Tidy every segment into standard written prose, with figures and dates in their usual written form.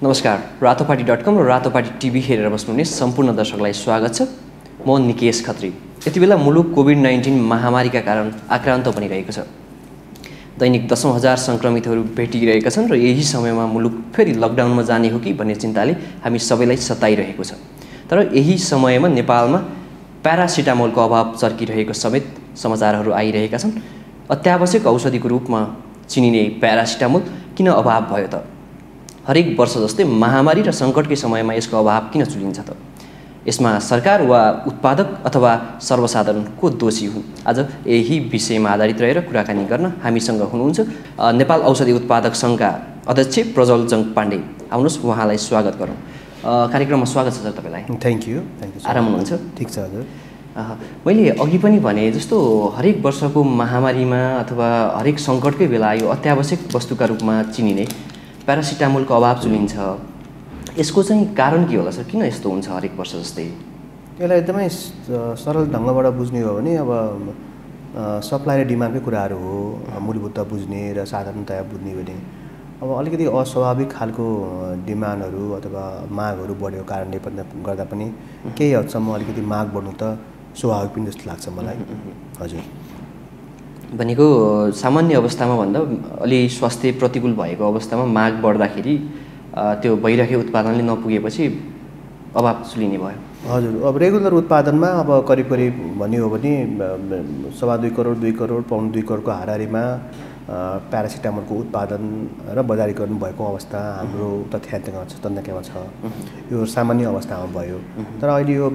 नमस्कार, रातोपाटी.com र रातोपाटी टिभी हेरेर बस्नुहुने सम्पूर्ण दर्शकलाई स्वागत छ। म निकेश खत्री। यति बेला मुलुक कोभिड-19 महामारीका कारण आक्रान्त बनिरहेको छ। दैनिक 10,000 सङ्क्रमितहरू भेटिरहेका छन् र यही समयमा मुलुक फेरि लकडाउनमा जाने हो कि भन्ने चिन्ताले हामी सबैलाई सताइरहेको छ। तर यही समयमा नेपालमा प्यारासिटामोलको अभाव चर्किरहेको समेत समाचारहरू आइरहेका छन्। अत्यावश्यक औषधिको रूपमा चिनिने प्यारासिटामोल किन अभाव भयो त? हरेक वर्ष जस्तै महामारी र सङ्कटकै समयमा यसको अभाव किन चुलिन्छ त? यसमा सरकार वा उत्पादक अथवा सर्वसाधारण को दोषी हुन्? आज यही विषयमा आधारित रहेर कुराकानी गर्न हामीसँग हुनुहुन्छ नेपाल औषधि उत्पादक सङ्घका अध्यक्ष प्रज्वल जङ पाण्डे। आउनुहोस्, उहाँलाई स्वागत गरौँ। कार्यक्रममा स्वागत छ सर तपाईँलाई। Thank you. आराम हुनुहुन्छ? ठिक छ हजुर। मैले अघि पनि भने जस्तो हरेक वर्षको महामारीमा अथवा हरेक सङ्कटकै बेला यो अत्यावश्यक वस्तुका रूपमा चिनिने प्यारासिटामोलको अभाव चुलिन्छ। यसको चाहिँ कारण के होला सर? किन यस्तो हुन्छ हरेक वर्ष जस्तै? यसलाई एकदमै सरल ढङ्गबाट बुझ्ने हो भने अब सप्लाई र डिमान्डकै कुराहरू हो। मूलभूत बुझ्ने र साधारणतया बुझ्ने भने अब अलिकति अस्वाभाविक खालको डिमान्डहरू अथवा मागहरू बढेको कारणले गर्दा पनि केही हदसम्म अलिकति माग बढ्नु त स्वाभाविक पनि जस्तो लाग्छ मलाई। हजुर। भनेको सामान्य अवस्थामा भन्दा अलि स्वास्थ्य प्रतिकूल भएको अवस्थामा माग बढ्दाखेरि त्यो भइरहेको उत्पादनले नपुगेपछि अभाव चुलिने भयो। हजुर। अब रेगुलर उत्पादनमा अब करिब भन्यो भने 2.25 करोड 2 करोड पाउन्ड 2 करोडको हाराहारीमा प्यारासिटामोलको उत्पादन र बजारीकरण भएको अवस्था हाम्रो तथ्याङ्कमा छ। यो सामान्य अवस्थामा भयो। तर अहिले यो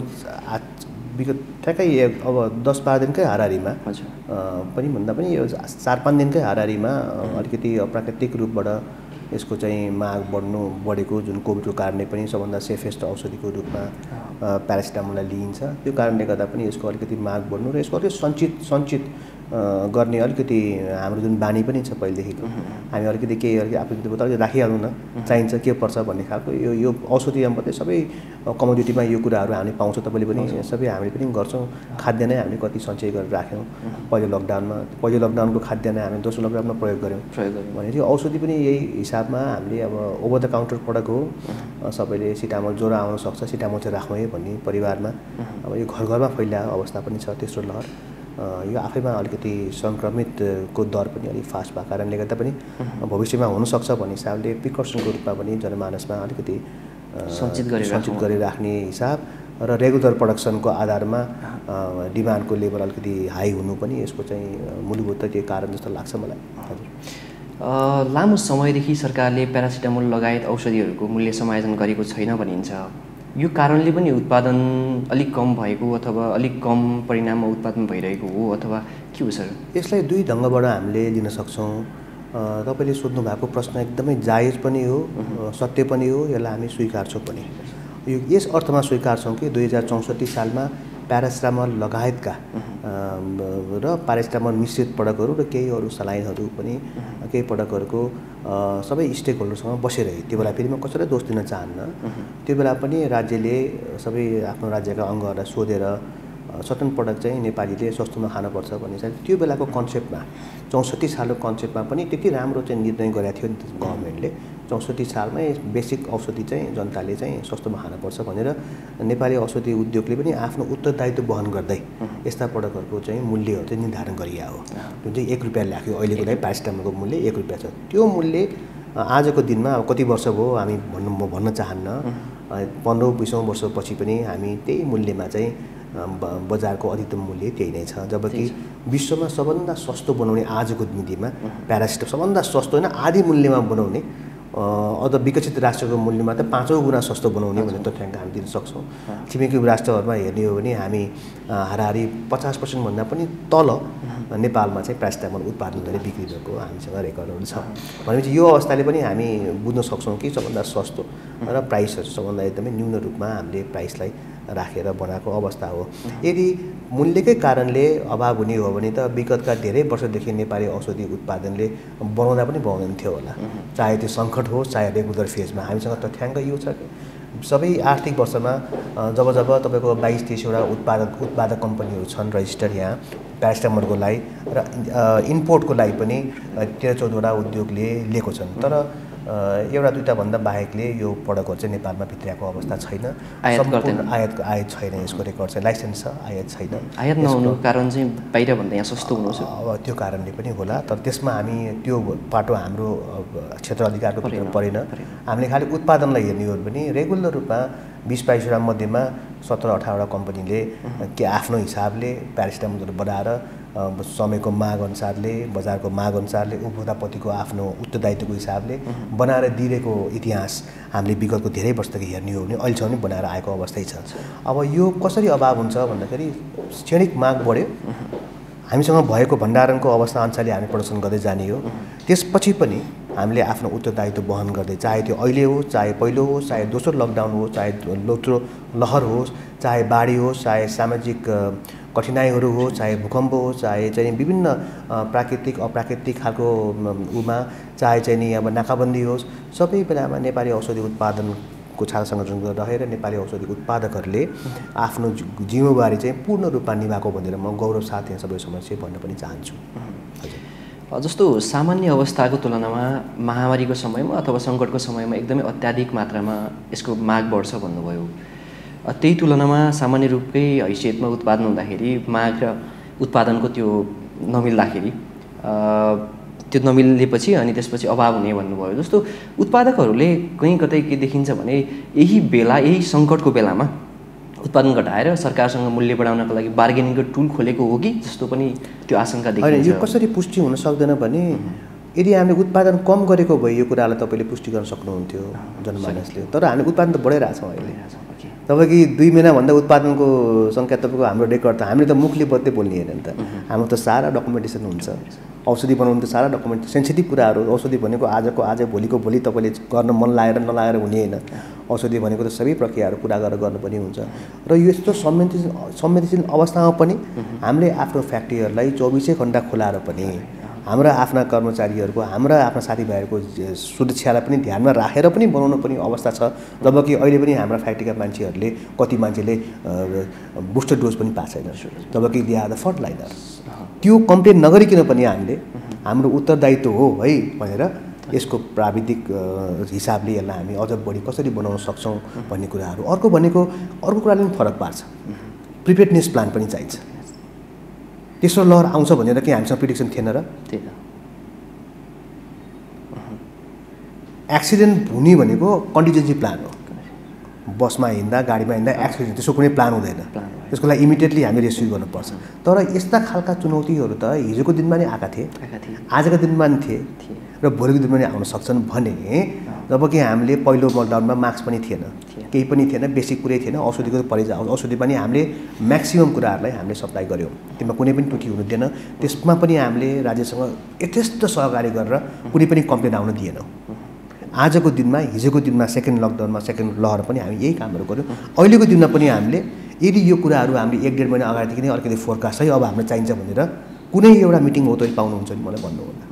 विगत ठ्याक्कै अब 10-12 दिनकै हाराहारीमा पनि भन्दा पनि यो 4-5 दिनकै हाराहारीमा अलिकति अप्राकृतिक रूपबाट यसको चाहिँ माग बढेको जुन कोभिडको कारणले पनि सबभन्दा सेफेस्ट औषधिको रूपमा प्यारासिटामोललाई लिइन्छ। त्यो कारणले गर्दा पनि यसको अलिकति माग बढ्नु र यसको अलिकति सञ्चित गर्ने अलिकति हाम्रो जुन बानी पनि छ पहिलेदेखिको, हामी अलिकति केही आफूले अलिकति राखिहाल्नु न, चाहिन्छ के पर्छ भन्ने खालको यो औषधिमा मात्रै सबै कमोडिटीमा यो कुराहरू हामीले पाउँछौँ। तपाईँले पनि सबै हामीले पनि गर्छौँ। खाद्यान्न हामीले कति सञ्चय गरेर राख्यौँ पहिलो लकडाउनको खाद्यान्न हामी दोस्रो लकडाउनमा प्रयोग गऱ्यौँ भने त्यो औषधि पनि यही हिसाबमा हामीले अब ओभर द काउन्टर प्रडक्ट हो। सबैले सिटामोल ज्वरो आउन सक्छ, सिटामोल चाहिँ राखौँ है भन्ने परिवारमा अब यो घरमा फैलिएको अवस्था पनि छ। तेस्रो लहर यो आफैमा अलिकति सङ्क्रमितको दर पनि अलिक फास्ट भएको कारणले गर्दा पनि भविष्यमा हुनसक्छ भन्ने हिसाबले प्रिकर्सनको रूपमा पनि जनमानसमा अलिकति सञ्चित गरेर राख्ने हिसाब र रेगुलर प्रडक्सनको आधारमा डिमान्डको लेभल अलिकति हाई हुनु पनि यसको चाहिँ मूलभूत त्यो कारण जस्तो लाग्छ मलाई। हजुर। लामो समयदेखि सरकारले प्यारासिटामोल लगायत औषधिहरूको मूल्य समायोजन गरेको छैन भनिन्छ। यो कारणले पनि उत्पादन अलिक कम भएको अथवा अलिक कम परिणाममा उत्पादन भइरहेको हो अथवा के हो सर? यसलाई दुई ढङ्गबाट हामीले लिन सक्छौँ। तपाईँले सोध्नु भएको प्रश्न एकदमै जायज पनि हो, सत्य पनि हो। यसलाई हामी स्वीकार्छौँ पनि। यो यस अर्थमा स्वीकार्छौँ कि 2064 सालमा प्यारासिटामोल लगायतका र प्यारासिटामोल मिश्रित प्रडक्टहरू र केही अरू सलाइनहरू पनि केही प्रडक्टहरूको सबै स्टेक होल्डरसँग बसेर त्यो बेला फेरि म कसैलाई दोष दिन चाहन्न। त्यो बेला पनि राज्यले सबै आफ्नो राज्यका अङ्गहरूलाई सोधेर सर्टन प्रडक्ट चाहिँ नेपालीले सस्तोमा खानुपर्छ भन्ने चाहिँ त्यो बेलाको कन्सेप्टमा 64 सालको कन्सेप्टमा पनि त्यति राम्रो चाहिँ निर्णय गरेको थियो नि गभर्मेन्टले। 64 सालमै बेसिक औषधि चाहिँ जनताले चाहिँ सस्तोमा खानुपर्छ भनेर नेपाली औषधि उद्योगले पनि आफ्नो उत्तरदायित्व वहन गर्दै यस्ता प्रडक्टहरूको चाहिँ मूल्यहरू चाहिँ निर्धारण गरिया हो। जुन चाहिँ 1 रुपियाँ ल्याख्यो अहिलेको लागि प्यारासिटामोलको मूल्य 1 रुपियाँ छ। त्यो मूल्य आजको दिनमा अब कति वर्ष भयो हामी भन्न चाहन्न, 15-20 वर्षपछि पनि हामी त्यही मूल्यमा चाहिँ बजारको अधिकतम मूल्य त्यही नै छ। जबकि विश्वमा सबभन्दा सस्तो बनाउने आजको मितिमा प्यारासिटामोल सबभन्दा सस्तो होइन आधी मूल्यमा बनाउने अझ विकसित राष्ट्रको मूल्यमा त 5औं गुणा सस्तो बनाउने भन्ने तथ्याङ्क हामी दिन सक्छौँ। छिमेकी राष्ट्रहरूमा हेर्ने हो भने हामी हाराहारी 50% भन्दा पनि तल नेपालमा चाहिँ प्यारासिटामोल उत्पादन गरेर बिक्री भएको हामीसँग रेकर्डहरू छ। भनेपछि यो अवस्थाले पनि हामी बुझ्न सक्छौँ कि सबभन्दा सस्तो र प्राइसहरू सबभन्दा एकदमै न्यून रूपमा हामीले प्राइसलाई राखेर बनाएको अवस्था हो। यदि मूल्यकै कारणले अभाव हुने हो भने त विगतका धेरै वर्षदेखि नेपाली औषधि उत्पादनले बनाउँदा पनि बनाउँदैन थियो होला। चाहे त्यो सङ्कट होस् चाहे रेगुलर फेजमा हामीसँग तथ्याङ्क यो छ कि सबै आर्थिक वर्षमा जब तपाईँको 22-23वटा उत्पादक कम्पनीहरू छन् रजिस्टर्ड यहाँ प्यारासिटामोलको लागि र इम्पोर्टको लागि पनि 13-14वटा उद्योगले लिएको छन्। तर एउटा दुईटा भन्दा बाहेकले यो प्रडक्टहरु चाहिँ नेपालमा भित्रिएको अवस्था छैन। आयात सम्पूर्ण आयात छैन, यसको रेकर्ड चाहिँ लाइसेन्स छ, आयात छैन। आयात नहुनुको कारण चाहिँ बाहिर भन्दा यहाँ सस्तो हुनु छ। अब त्यो कारणले पनि होला, तर त्यसमा हामी त्यो पाटो हाम्रो क्षेत्र अधिकारको भित्र परेन। हामीले खालि उत्पादनलाई हेर्ने हो भने रेगुलर रूपमा 20-22 वटा मध्येमा 17-18 वटा कम्पनीले के आफ्नो हिसाबले प्यारासिटामोलहरू बनाएर समयको माग अनुसारले, बजारको माग अनुसारले, उपभोक्तापतिको आफ्नो उत्तरदायित्वको हिसाबले बनाएर दिएको इतिहास हामीले विगतको धेरै वर्षदेखि हेर्ने हो भने अहिलेसम्म बनाएर आएको अवस्थै छ। अब यो कसरी अभाव हुन्छ भन्दाखेरि क्षणिक माग बढ्यो, हामीसँग भएको भण्डारणको अवस्था अनुसारले हामी प्रदर्शन गर्दै जाने हो। त्यसपछि पनि हामीले आफ्नो उत्तरदायित्व वहन गर्दै, चाहे त्यो अहिले होस्, चाहे पहिलो होस्, चाहे दोस्रो लकडाउन होस्, चाहे दोस्रो लहर होस्, चाहे बाढी होस्, चाहे सामाजिक कठिनाइहरू होस्, चाहे भूकम्प होस्, चाहे चाहिँ विभिन्न प्राकृतिक अप्राकृतिक खालको उमा, चाहे चाहिँ नि अब नाकाबन्दी होस्, सबै बेलामा नेपाली औषधि उत्पादनको छात्र संगठन रहेर नेपाली औषधि उत्पादकहरूले आफ्नो जिम्मेवारी चाहिँ पूर्ण रूपमा निभाएको भनेर म गौरव साथ यहाँ सबै समस्या भन्न पनि चाहन्छु। जस्तो सामान्य अवस्थाको तुलनामा महामारीको समयमा अथवा सङ्कटको समयमा एकदमै अत्याधिक मात्रामा यसको माग बढ्छ भन्नुभयो। त्यही तुलनामा सामान्य रूपकै हैसियतमा उत्पादन हुँदाखेरि माग र उत्पादनको त्यो नमिल्दाखेरि त्यो नमिलेपछि अनि त्यसपछि अभाव हुने भन्नुभयो। जस्तो उत्पादकहरूले कहीँ कतै के देखिन्छ भने यही बेला, यही सङ्कटको बेलामा उत्पादन घटाएर सरकारसँग मूल्य बढाउनको लागि बार्गेनिङको टुल खोलेको हो कि जस्तो पनि त्यो आशंका देखिन्छ। यो कसरी पुष्टि हुन सक्दैन भने यदि हामीले उत्पादन कम गरेको भए यो कुरालाई तपाईँले पुष्टि गर्न सक्नुहुन्थ्यो जनमानसले, तर हामीले उत्पादन त बढाइरहेछौँ अहिले। तपाईँको 2 महिनाभन्दा उत्पादनको सङ्ख्या तपाईँको हाम्रो रेकर्ड त हामीले त मुखले बत्दै बोल्ने होइन नि त, हाम्रो त सारा डकुमेन्टेसन हुन्छ। औषधि बनाउनु त सारा डकुमेन्ट सेन्सिटिभ कुराहरू, औषधि भनेको आजको आज भोलिको भोलि तपाईँले गर्न मन लागेर नलागेर हुने होइन। औषधि भनेको त सबै प्रक्रियाहरू पुरा गरेर गर्नुपर्ने हुन्छ र यो यस्तो संवेदनशील अवस्थामा पनि हामीले आफ्नो फ्याक्ट्रीहरूलाई 24 घण्टा खोलाएर पनि हाम्रा आफ्ना कर्मचारीहरूको, हाम्रा आफ्ना साथीभाइहरूको सुरक्षालाई पनि ध्यानमा राखेर पनि बनाउनु पर्ने अवस्था छ। जबकि अहिले पनि हाम्रा फ्याक्ट्रीका मान्छेहरूले, कति मान्छेले बुस्टर डोज पनि पाएको छैन, जबकि they are the front liners. त्यो कम्प्लेन नगरिकन पनि हामीले हाम्रो उत्तरदायित्व हो है भनेर यसको प्राविधिक हिसाबले यसलाई हामी अझ बढी कसरी बनाउन सक्छौँ भन्ने कुराहरू। अर्को कुराले पनि फरक पार्छ, प्रिपेयर्डनेस प्लान पनि चाहिन्छ। तेस्रो लहर आउँछ भनेर के हामीसँग प्रिडिक्सन थिएन र? एक्सिडेन्ट हुने भनेको कन्टिजेन्सी प्लान हो। बसमा हिँड्दा, गाडीमा हिँड्दा एक्सिडेन्ट, त्यसको कुनै प्लान हुँदैन। त्यसको लागि इमिडिएटली हामी रेस्क्यु गर्नुपर्छ। तर यस्ता खालका चुनौतीहरू त हिजोको दिनमा नै आएका थिए, आजको दिनमा पनि थिए र भोलिको दिनमा पनि आउन सक्छन् भने जबकि हामीले पहिलो लकडाउनमा मास्क पनि थिएन, केही पनि थिएन, बेसिक कुरै थिएन, औषधिको औषधि पनि हामीले म्याक्सिमम कुराहरूलाई हामीले सप्लाई गऱ्यौँ, त्यसमा कुनै पनि त्रुटि हुनु दिएन। त्यसमा पनि हामीले राज्यसँग यथेष्ट सहकारी गरेर कुनै पनि कम्प्लेन आउन दिएनौँ। आजको दिनमा, हिजोको दिनमा सेकेन्ड लकडाउनमा सेकेन्ड लहर पनि हामी यही कामहरू गऱ्यौँ। अहिलेको दिनमा पनि हामीले यदि यो कुराहरू हामीले 1-1.5 महिना अगाडिदेखि नै अलिकति फोरकास्ट है अब हामीलाई चाहिन्छ भनेर कुनै एउटा मिटिङ हो त पाउनुहुन्छ नि मलाई भन्नु होला।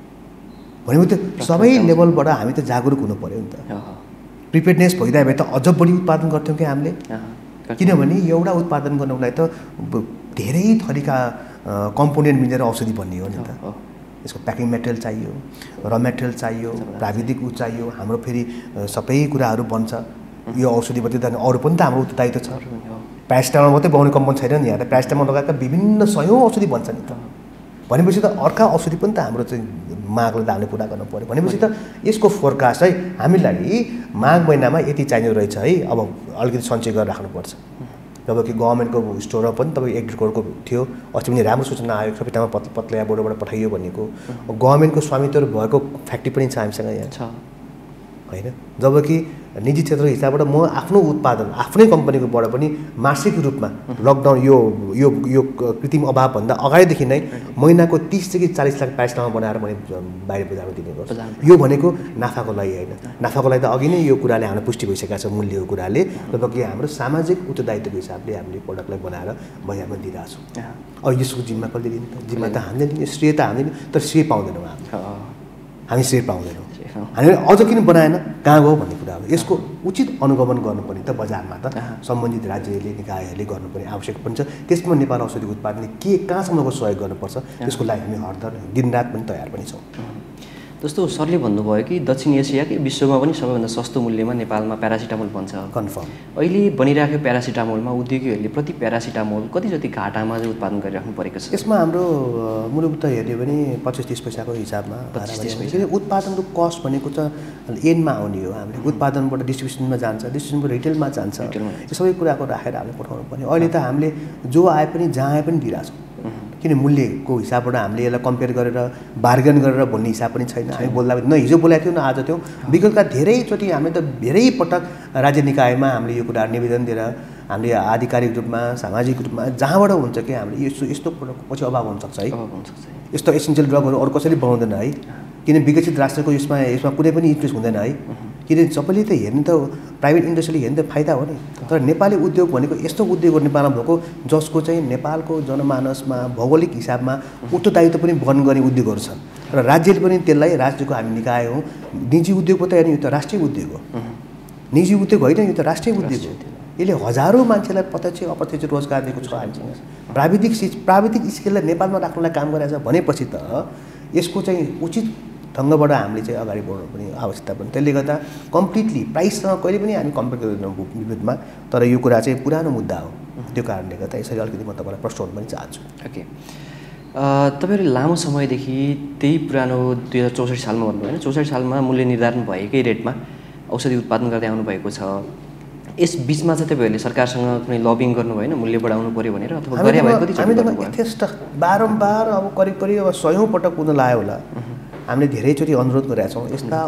भनेको त सबै लेभलबाट हामी त जागरुक हुनु पर्यो नि त। प्रिपेयर्डनेस भइदिए भए त अझ बढी उत्पादन गर्थ्यौँ कि हामीले, किनभने एउटा उत्पादन गर्नको लागि त धेरै थरीका कम्पोनेन्ट मिलेर औषधि बन्ने हो नि त। यसको प्याकिङ मेटेरियल चाहियो, र मेटेरियल चाहियो, प्राविधिक चाहियो, हाम्रो फेरि सबै कुराहरू बन्छ। यो औषधि मात्रै त अरू पनि त हाम्रो उत्तरदायित्व छ। प्यारासिटामोल मात्रै बनाउने कम्पनी छैन नि, यहाँ त प्यारासिटामोल लगाएका विभिन्न 100औं औषधि बन्छ नि त। भनेपछि त अर्का औषधि पनि त हाम्रो चाहिँ मागलाई त हामीले पुरा गर्नु पऱ्यो। भनेपछि त यसको फोरकास्ट है हामीलाई माघ महिनामा यति चाहिने रहेछ है, अब अलिकति सञ्चय गरेर राख्नुपर्छ। जबकि गभर्मेन्टको स्टोरमा पनि तपाईँ 1-1.5 करोडको थियो, अस्ति पनि राम्रो सूचना आयो सबैतामा पत्लया बोर्डबाट पठाइयो भनेको। गभर्मेन्टको स्वामित्व भएको फ्याक्ट्री पनि छ हामीसँग यहाँ छ होइन। जबकि निजी क्षेत्रको हिसाबबाट म आफ्नो उत्पादन आफ्नै कम्पनीकोबाट पनि मासिक रूपमा लकडाउन यो कृत्रिम अभावभन्दा अगाडिदेखि नै महिनाको 30 देखि 40 लाख प्यारासिटामोल बनाएर मैले बाहिर बजारमा दिने गर्छु। यो भनेको नाफाको लागि होइन, नाफाको लागि त अघि नै यो कुराले हामीलाई पुष्टि भइसकेको छ मूल्यको कुराले। जबकि हाम्रो सामाजिक उत्तरदायित्वको हिसाबले हामीले प्रडक्टलाई बनाएर बजारमा दिइरहेको छौँ। अब यसको जिम्मा कसले दिने त? जिम्मा त हामीले दिने, श्रेय त हामीले, तर श्रेय पाउँदैनौँ हामी श्रेय पाउँदैनौँ। हामीले अझ किन बनाएन, कहाँ गयो भन्ने कुरा हो। यसको उचित अनुगमन गर्नुपर्ने त बजारमा त सम्बन्धित राज्यले, निकायहरूले गर्नुपर्ने आवश्यक पनि छ। त्यसमा नेपाल औषधि उत्पादनले कहाँसम्मको सहयोग गर्नुपर्छ त्यसको लागि हामी हरदम दिनरात पनि तयार पनि छौँ। जस्तो सरले भन्नुभयो कि दक्षिण एसियाकै विश्वमा पनि सबैभन्दा सस्तो मूल्यमा नेपालमा प्यारासिटामोल बन्छ। कन्फर्म। अहिले बनिरहेको प्यारासिटामोलमा उद्योगीहरूले प्रति प्यारासिटामोल कति जति घाटामा चाहिँ उत्पादन गरिराख्नु परेको छ? यसमा हाम्रो मुलुक त हेऱ्यो भने 25-30 पैसाको हिसाबमा 25-30 पैसा। उत्पादनको कस्ट भनेको त एन्डमा आउने हो। हामीले उत्पादनबाट डिस्ट्रिब्युसनमा जान्छ, डिस्ट्रिब्युसनबाट रिटेलमा जान्छ, यो सबै कुराको राखेर हामीले पठाउनु पर्ने। अहिले त हामीले जो आए पनि जहाँ आए पनि दिइरहेछौँ, किन मूल्यको हिसाबबाट हामीले यसलाई कम्पेयर गरेर बार्गेन गरेर भन्ने हिसाब पनि छैन। हामी बोल्दा न हिजो बोलेको थियौँ न आज थियौँ, विगतका धेरैचोटि हामीले त धेरै पटक राज्य निकायमा हामीले यो कुरा निवेदन दिएर हामीले आधिकारिक रूपमा सामाजिक रूपमा जहाँबाट हुन्छ कि हामीले यस्तो पछि अभाव हुनसक्छ है, यस्तो एसेन्सियल ड्रगहरू अरू कसैले बनाउँदैन है, किन विकसित राष्ट्रको यसमा कुनै पनि इन्ट्रेस्ट हुँदैन है, किन सबैले त हेर्ने त प्राइभेट इन्डस्ट्रीले हेर्ने त फाइदा हो नि। तर नेपाली उद्योग भनेको यस्तो उद्योग हो नेपालमा भएको जसको चाहिँ नेपालको जनमानसमा भौगोलिक हिसाबमा उत्तरदायित्व पनि वहन गर्ने उद्योगहरू छन् र राज्यले पनि त्यसलाई राज्यको हामी निकाय हो। निजी उद्योग त हेर्ने यो त राष्ट्रिय उद्योग हो, निजी उद्योग होइन, यो त राष्ट्रिय उद्योग हो। यसले हजारौँ मान्छेलाई प्रत्यक्ष अप्रत्यक्ष रोजगार दिएको छ। हामीसँग प्राविधिक स्किललाई नेपालमा राख्नलाई काम गरेको छ भनेपछि त यसको चाहिँ उचित ढङ्गबाट हामीले चाहिँ अगाडि बढ्नु पनि आवश्यकता पनि। त्यसले गर्दा कम्प्लिटली प्राइससँग कहिले पनि हामी कम्पेयर गर्दैनौँ विविधमा, तर यो कुरा चाहिँ पुरानो मुद्दा हो। त्यो कारणले गर्दा यसरी अलिकति म तपाईँलाई प्रश्न गर्न पनि चाहन्छु। ओके, तपाईँहरू लामो समयदेखि त्यही पुरानो 2064 सालमा भन्नुभयो होइन, 64 सालमा मूल्य निर्धारण भएकै रेटमा औषधि उत्पादन गर्दै आउनुभएको छ। यस बिचमा चाहिँ तपाईँहरूले सरकारसँग कुनै लबिङ गर्नु भएन मूल्य बढाउनु पऱ्यो भनेर, अथवा गरे भए कति? हामी त यथेष्ट बारम्बार अब करिब 100औं पटक पुग्न लाग्यो होला। हामीले धेरैचोटि अनुरोध गरेका छौँ। यस्ता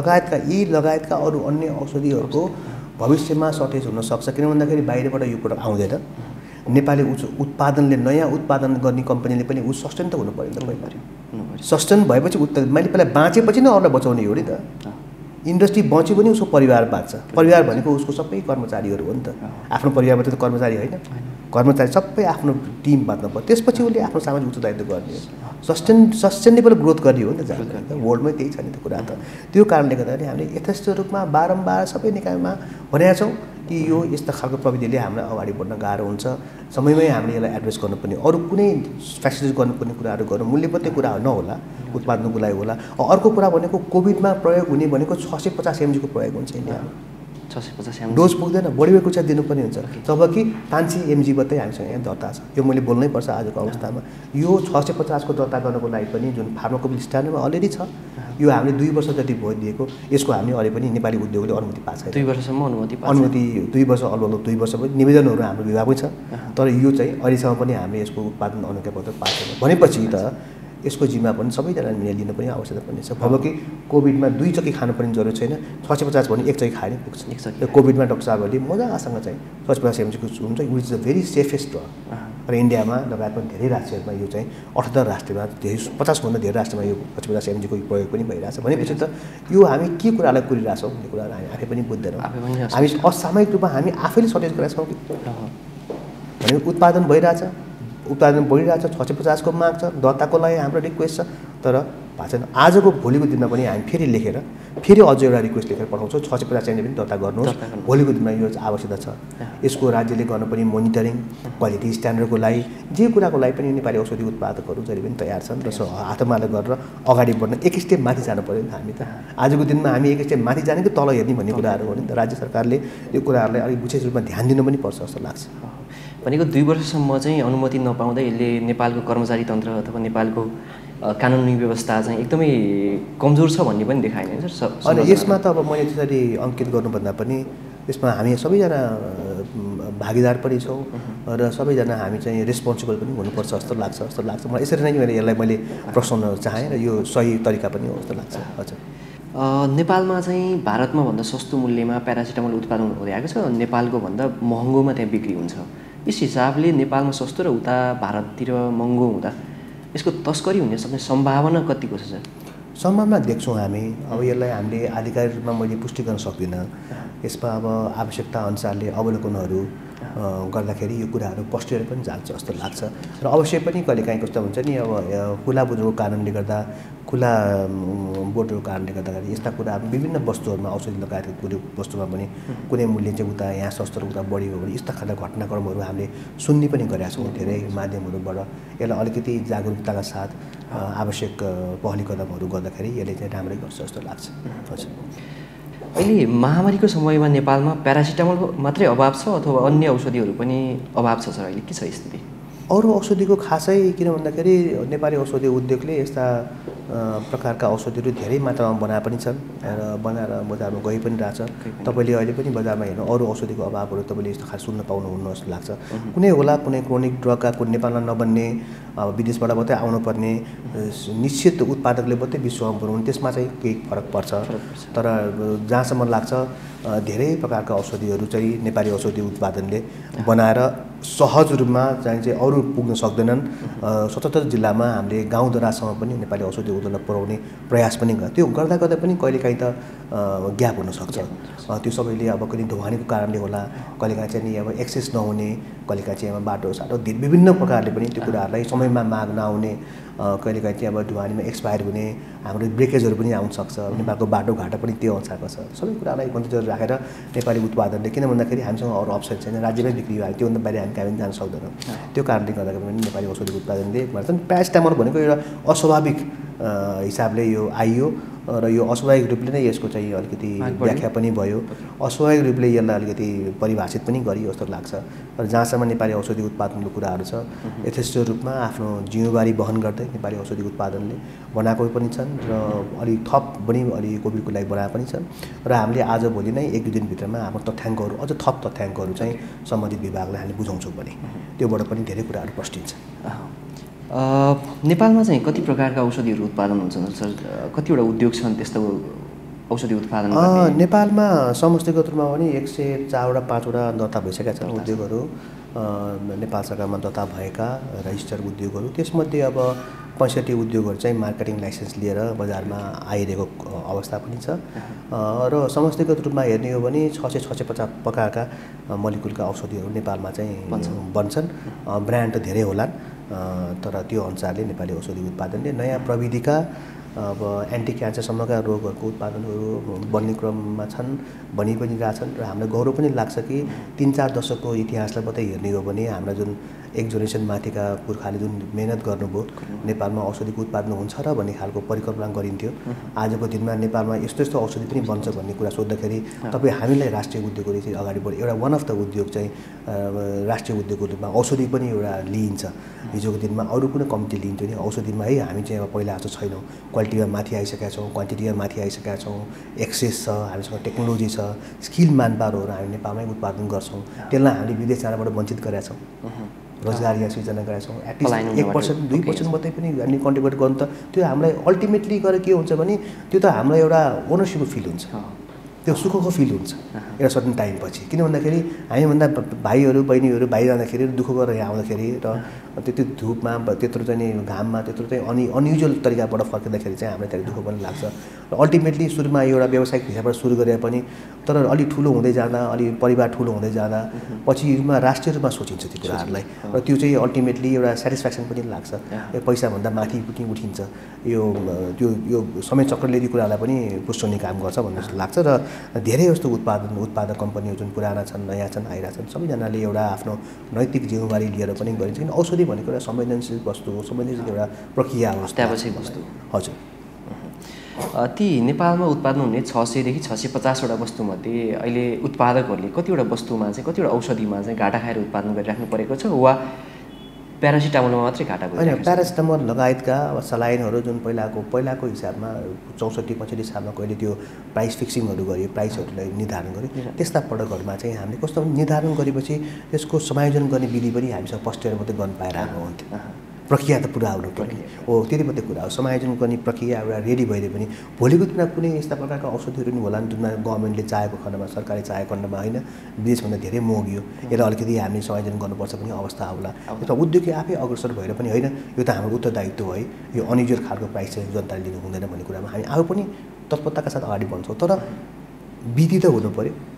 लगायतका अरू अन्य औषधिहरूको भविष्यमा सर्टेज हुनसक्छ, किन भन्दाखेरि बाहिरबाट यो प्रडक्ट आउँदैन। नेपाली उत्पादनले नयाँ उत्पादन गर्ने कम्पनीले पनि सस्टेन त हुनु पऱ्यो नि त। सस्टेन भएपछि मैले पहिला बाँचेपछि नै अरूलाई बचाउने हो नि त। इन्डस्ट्री बच्यो भने उसको परिवार बाँच्छ। परिवार भनेको उसको सबै कर्मचारीहरू हो नि त। आफ्नो परिवारबाट त कर्मचारी होइन, कर्मचारी सबै आफ्नो टिम बाँच्नु पर्यो, त्यसपछि उसले आफ्नो सामाजिक उत्तरदायित्व गर्ने हो। सस्टेनेबल ग्रोथ गर्ने हो नि त, वर्ल्डमै त्यही छ नि त कुरा त। त्यो कारणले गर्दाखेरि हामीले यथेष्ट रूपमा बारम्बार सबै निकायमा भनेका छौँ कि यो यस्ता खालको प्रविधिले हामीलाई अगाडि बढ्न गाह्रो हुन्छ। समयमै हामीले यसलाई एड्रेस गर्नुपर्ने, अरू कुनै फेसिलिटी गर्नुपर्ने कुराहरू गर्नु, मूल्य मात्रै कुरा नहोला, उत्पादनको लागि होला। अर्को कुरा भनेको कोभिडमा प्रयोग हुने भनेको 650 mg को प्रयोग हुन्छ इन्डियामा। 650 mg डोज पुग्दैन, बढी भएको चाहिँ दिनुपर्ने हुन्छ। जबकि 500 mg मात्रै हामीसँग यहाँ दर्ता छ। यो मैले बोल्नै पर्छ आजको अवस्थामा। यो 650 को दर्ता गर्नको लागि पनि जुन फार्माकोपिल स्ट्यान्डर्डमा अलरेडी छ, यो हामीले 2 वर्ष जति भयो दिएको, यसको हामीले अहिले पनि नेपाली उद्योगले अनुमति पाएको छैन। 2 वर्षसम्म अनुमति 2 वर्ष अलग 2 वर्ष भयो। निवेदनहरू हाम्रो विभागमै छ, तर यो चाहिँ अहिलेसम्म पनि हामीले यसको उत्पादन अनुज्ञापत्र पाएको छैन। भनेपछि त यसको जिम्मा पनि सबैजनाले निर्णय लिनु पनि आवश्यकता पनि छ। जबकि कोभिडमा 2 चक्की खानुपर्ने जरुरत छैन, 650 भने 1 चक्की खाए नै पुग्छ। र कोभिडमा डाक्टर साहबहरूले मजासँग चाहिँ 650 mg को हुन्छ, which is the very safest drug. र इन्डियामा लगायत पनि धेरै राज्यहरूमा यो चाहिँ 78 राष्ट्रमा 50भन्दा धेरै राष्ट्रमा यो 650 mg को प्रयोग पनि भइरहेछ। भनेपछि त यो हामी के कुरालाई कुरिरहेछौँ भन्ने कुरा हामी आफै पनि बुझ्दैनौँ। हामी असामयिक रूपमा हामी आफैले सर्टेज गरेका छौँ कि भने उत्पादन भइरहेछ, उत्पादन बढिरहेछ, 650 को माग छ, दर्ताको लागि हाम्रो रिक्वेस्ट छ, तर भएको छैन। आजको भोलिको दिनमा पनि हामी फेरि लेखेर फेरि अझ एउटा रिक्वेस्ट लेखेर पठाउँछौँ, 650 mg पनि दर्ता गर्नुहोस्। भोलिको दिनमा यो आवश्यकता छ। यसको राज्यले गर्नुपर्ने मोनिटरिङ, क्वालिटी स्ट्यान्डर्डको लागि, जे कुराको लागि पनि नेपाली औषधि उत्पादकहरू जहिले पनि तयार छन्। र हातमाला गरेर अगाडि बढ्न एक स्टेप माथि जानु पऱ्यो नि त हामी त। आजको दिनमा हामी एक स्टेप माथि जाने कि तल हेर्ने भन्ने कुराहरू हो नि त। राज्य सरकारले यो कुराहरूलाई अलिक विशेष रूपमा ध्यान दिनु पनि पर्छ जस्तो लाग्छ। भनेको 2 वर्षसम्म चाहिँ अनुमति नपाउँदा यसले नेपालको कर्मचारी तन्त्र अथवा नेपालको कानुनी व्यवस्था चाहिँ एकदमै कमजोर छ भन्ने पनि देखाएन सर। अनि यसमा त अब मैले त्यसरी अङ्कित गर्नुभन्दा पनि यसमा हामी सबैजना भागीदार पनि छौँ र सबैजना हामी चाहिँ रेस्पोन्सिबल पनि हुनुपर्छ जस्तो लाग्छ मलाई। यसरी नै यसलाई मैले प्रश्न चाहेँ र यो सही तरिका पनि हो जस्तो लाग्छ। हजुर, नेपालमा चाहिँ भारतमा भन्दा सस्तो मूल्यमा प्यारासिटामोल उत्पादन हुँदै आएको छ, नेपालको भन्दा महँगोमा त्यहाँ बिक्री हुन्छ। यस हिसाबले नेपालमा सस्तो र उता भारततिर महँगो हुँदा यसको तस्करी हुने सक्ने सम्भावना कतिको छ सर? सम्भावना देख्छौँ हामी। अब यसलाई हामीले आधिकारिक रूपमा मैले पुष्टि गर्न सक्दिनँ। यसमा अब आवश्यकता अनुसारले अवलोकनहरू गर्दाखेरि यो कुराहरू पस्टेर पनि जान्छ जस्तो लाग्छ र अवश्य पनि कहिलेकाहीँ कस्तो हुन्छ नि अब खुला बोर्डरको कारणले गर्दा खुला बोर्डरको कारणले गर्दाखेरि यस्ता कुराहरू विभिन्न वस्तुहरूमा औषधि लगायतको कुनै वस्तुमा पनि कुनै मूल्य चाहिँ उता यहाँ सस्तो उता बढी हो भने यस्ता खालका घटनाक्रमहरू हामीले सुन्ने पनि गरेका छौँ धेरै माध्यमहरूबाट। यसलाई अलिकति जागरुकताका साथ आवश्यक पहल कदमहरू गर्दाखेरि यसले चाहिँ राम्रै गर्छ जस्तो लाग्छ। हजुर, अहिले महामारीको समयमा नेपालमा प्यारासिटामोल मात्रै अभाव छ अथवा अन्य औषधिहरू पनि अभाव छ सर? अहिले के छ स्थिति? अरू औषधिको खासै किन भन्दाखेरि नेपाली औषधि उद्योगले यस्ता प्रकारका औषधिहरू धेरै मात्रामा बनाए पनि छन् र बनाएर बजारमा गइ पनि रहेछ। तपाईँले अहिले पनि बजारमा हेर्नु अरू औषधिको अभावहरू तपाईँले यस्तो खास सुन्न पाउनुहुन्न जस्तो लाग्छ। कुनै होला कुनै क्रोनिक ड्रगका कुनै नेपालमा नबन्ने विदेशबाट मात्रै आउनुपर्ने निश्चित उत्पादकले मात्रै विश्वमा बनाउनु त्यसमा चाहिँ केही फरक पर्छ। तर जहाँसम्म लाग्छ धेरै प्रकारका औषधिहरू चाहिँ नेपाली औषधि उत्पादनले बनाएर सहज रूपमा चाहिँ अरू पुग्न सक्दैनन्। 77 जिल्लामा हामीले गाउँदरासम्म पनि नेपाली औषधि उद्योगलाई पुर्याउने प्रयास पनि गर्छ। त्यो गर्दा गर्दा पनि कहिलेकाहीँ त ग्याप हुनसक्छ। त्यो सबैले अब कहिले ढुवानीको कारणले होला, कहिलेकाहीँ चाहिँ नि अब एक्सेस नहुने, कहिलेकाहीँ चाहिँ अब बाटो साटो विभिन्न प्रकारले पनि त्यो कुराहरूलाई समयमा माग नआउने, कहिलेकाहीँ चाहिँ अब ढुवानीमा एक्सपायर हुने, हाम्रो ब्रेकेजहरू पनि आउन सक्छ। नेपालको बाटोघाटो पनि त्यो अनुसारको छ। सबै कुरालाई मध्यनजर राखेर नेपाली उत्पादनले किन भन्दाखेरि हामीसँग अरू अप्सन छैन, राज्यमै बिक्री भयो, त्योभन्दा बाहिर हामी जान सक्दैनौँ। त्यो कारणले गर्दाखेरि पनि नेपाली औषधि उत्पादनले प्यारासिटामोल भनेको एउटा अस्वाभाविक हिसाबले यो आइयो र यो अस्वाभाविक रूपले नै यसको चाहिँ अलिकति व्याख्या पनि भयो, अस्वाभाविक रूपले यसलाई अलिकति परिभाषित पनि गरियो जस्तो लाग्छ। र जहाँसम्म नेपाली औषधि उत्पादनको कुराहरू छ यथेष्ट रूपमा आफ्नो जिम्मेवारी वहन गर्दै नेपाली औषधि उत्पादनले बनाएको पनि छन् र अलि थप पनि अलि कोभिडको लागि बनाए पनि छन्। र हामीले आजभोलि नै 1-2 दिनभित्रमा हाम्रो तथ्याङ्कहरू अझ थप तथ्याङ्कहरू चाहिँ सम्बन्धित विभागलाई हामीले बुझाउँछौँ भने त्योबाट पनि धेरै कुराहरू प्रष्टिन्छ। नेपालमा चाहिँ कति प्रकारका औषधिहरू उत्पादन हुन्छन् सर? कतिवटा उद्योग छन् त्यस्तो औषधि उत्पादन गर्ने? नेपालमा समष्टिगत रूपमा पनि 104वटा 5वटा दर्ता भइसकेका छन् उद्योगहरू नेपाल सरकारमा दर्ता भएका रजिस्टर उद्योगहरू। त्यसमध्ये अब 65 उद्योगहरू चाहिँ मार्केटिङ लाइसेन्स लिएर बजारमा आइरहेको अवस्था पनि छ। र समष्टिगत रूपमा हेर्ने हो भने 650 प्रकारका मोलिकुलका औषधिहरू नेपालमा चाहिँ बन्छन्। ब्रान्ड त धेरै होलान्, तर त्यो अनुसारले नेपाली औषधि उत्पादनले नयाँ प्रविधिका अब एन्टी क्यान्सरसम्मका रोगहरूको उत्पादनहरू बन्ने क्रममा छन्, बनि पनि रहेछन्। र हामीलाई गौरव पनि लाग्छ कि 3-4 दशकको इतिहासलाई मात्रै हेर्ने हो भने हाम्रा जुन एक जेनेरेसन माथिका पुर्खाले जुन मेहनत गर्नुभयो नेपालमा औषधिको उत्पादन हुन्छ र भन्ने खालको परिकल्पना गरिन्थ्यो। आजको दिनमा नेपालमा यस्तो यस्तो औषधि पनि बन्छ भन्ने कुरा सोद्धाखेरि तपाईँ हामीलाई राष्ट्रिय उद्योगको चाहिँ अगाडि बढ्यो एउटा वान अफ द उद्योग चाहिँ राष्ट्रिय उद्योगको रूपमा औषधि पनि एउटा लिइन्छ। हिजोको दिनमा अरू कुनै कम्ती लिन्थ्यो नि, औषधिमा है हामी चाहिँ अब पहिला जस्तो छैनौँ। क्वालिटीमा माथि आइसकेका छौँ, क्वान्टिटीमा माथि आइसकेका छौँ, एक्सेस छ, हामीसँग टेक्नोलोजी छ, स्किल म्यानपावरहरू हामी नेपालमै उत्पादन गर्छौँ। त्यसलाई हामीले विदेश जानबाट वञ्चित गरेका छौँ, रोजगार यहाँ सृजना गरेका छौँ। एटलिस्ट 1% 2% मात्रै पनि हामी कन्ट्रिब्युट गर्नु त त्यो हामीलाई अल्टिमेटली गरेर के हुन्छ भने त्यो त हामीलाई एउटा ओनरसिपको फिल हुन्छ, त्यो सुखको फिल हुन्छ एउटा सर्टन टाइम पछि। किन भन्दाखेरि हामीभन्दा भाइहरू बहिनीहरू बाहिर जाँदाखेरि दुःख गरेर यहाँ आउँदाखेरि र त्यति धुपमा त्यत्रो चाहिँ घाममा त्यत्रो चाहिँ अनयुजुअल तरिकाबाट फर्किँदाखेरि चाहिँ हामीलाई त्यहाँ दुःख पनि लाग्छ। र अल्टिमेटली सुरुमा एउटा व्यावसायिक हिसाबबाट सुरु गरे पनि तर अलि ठुलो हुँदै जाँदा, अलि परिवार ठुलो हुँदै जाँदा पछि रूपमा राष्ट्रिय रूपमा सोचिन्छ त्यो कुराहरूलाई र त्यो चाहिँ अल्टिमेटली एउटा सेटिस्फ्याक्सन पनि लाग्छ। यो पैसाभन्दा माथि पनि उठिन्छ, यो समय चक्रले यो कुरालाई पनि पुष्टाउने काम गर्छ भन्ने जस्तो लाग्छ। र धेरै जस्तो उत्पादक कम्पनीहरू जुन पुराना छन्, नयाँ छन्, आइरहेछन्, सबैजनाले एउटा आफ्नो नैतिक जिम्मेवारी लिएर पनि गरिन्छ। किन औषधि भनेको एउटा संवेदनशील वस्तु हो, संवेदनशील एउटा प्रक्रिया हो, अत्यावश्यक वस्तु। हजुर, ती नेपालमा उत्पादन हुने 600 देखि 650वटा वस्तुमध्ये अहिले उत्पादकहरूले कतिवटा वस्तुमा चाहिँ कतिवटा औषधिमा चाहिँ घाटा खाएर उत्पादन गरिराख्नु परेको छ वा प्यारासिटामोलमा मात्रै घाटा गयो? होइन, प्यारासिटामोल लगायतका अब सलाइनहरू जुन पहिलाको हिसाबमा 64-65 सालमा कहिले त्यो प्राइस फिक्सिङहरू गर्यो, प्राइसहरूलाई निर्धारण गर्यो। त्यस्ता प्रडक्टहरूमा चाहिँ हामीले कस्तो निर्धारण गरेपछि त्यसको समायोजन गर्ने विधि पनि हामीसँग पस्टेर मात्रै गर्न पाइरहेको हुन्थ्यो। प्रक्रिया त पुरा हुनुपर्ने हो, त्यति मात्रै कुरा हो। समायोजन गर्ने प्रक्रिया एउटा रेडी भइदिए पनि भोलिको दिनमा कुनै यस्ता प्रकारका औषधिहरू पनि होलान् जुनमा गभर्मेन्टले चाहेको खण्डमा, सरकारले चाहेको खण्डमा होइन, विदेशभन्दा धेरै महँगियो, यसलाई अलिकति हामीले समायोजन गर्नुपर्छ भन्ने अवस्था आउला। यसमा उद्योगले आफै अग्रसर भएर पनि होइन यो त हाम्रो उत्तरदायित्व है, यो अनयुजुअल खालको प्राइस चाहिँ जनताले लिनु हुँदैन भन्ने कुरामा हामी आफू पनि तत्परताका साथ अगाडि बढ्छौँ। तर विधि त हुनु पऱ्यो,